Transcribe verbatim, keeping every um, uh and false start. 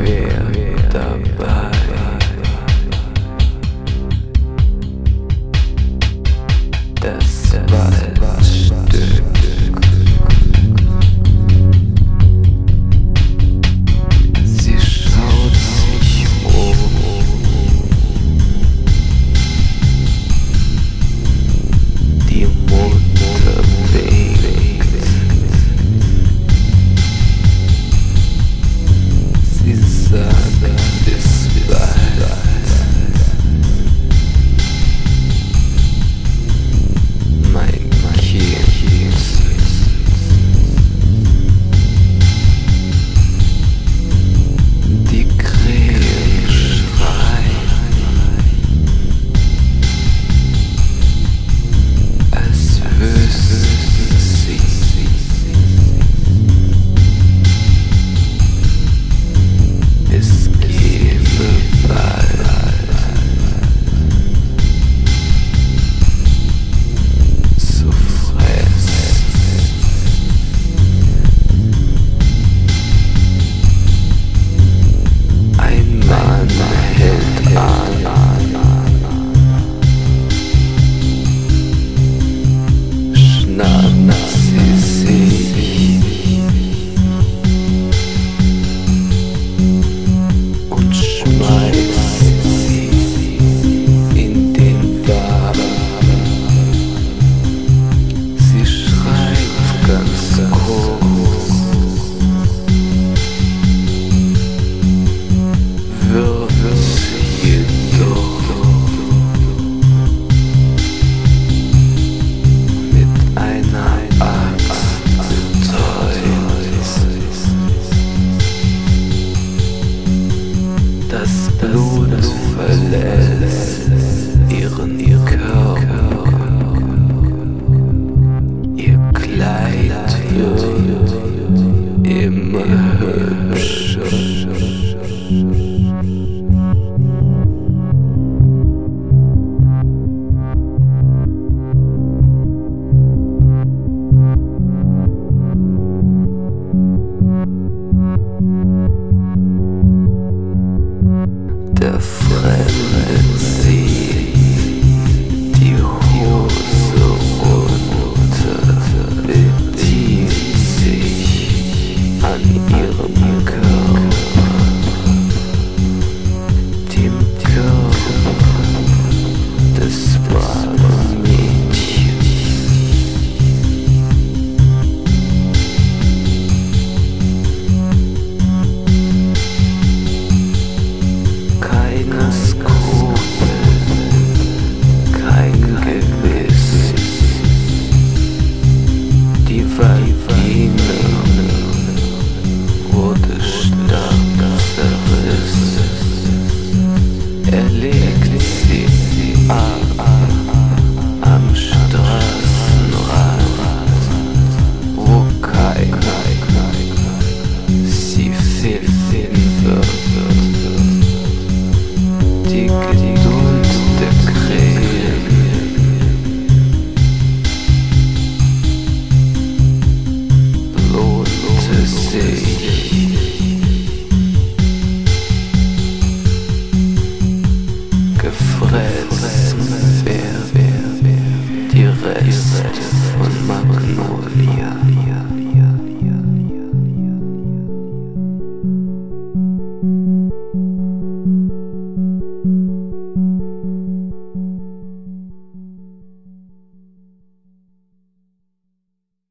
wär dabei. Das Waldstück. Sie schaut sich um. Die Mutter winkt. Sie sagt bis bald. Mein Kind. Die Krähen schreien, als wüssten sie, es gäbe bald zu fressen. Ein Mann hält an, schnappt sie sich und schmeißt sie in den Wagen. Sie schreit ganz kurz, wird jedoch mit einer Axt betäubt. Das Blut verlässt ihren Körper. Ihr Kleid wird immer hübscher. Der Fremde zieht die Hose runter, bedient sich an ihrem Körper, dem Körper des braven Mädchens. Keine Skrupel, kein Gewissen. Die Vagina wurde stark zerrissen. Er legt sie ab am Straßenrand, wo keiner sie finden wird. Die Geduld der Krähen lohnte sich. Gefressen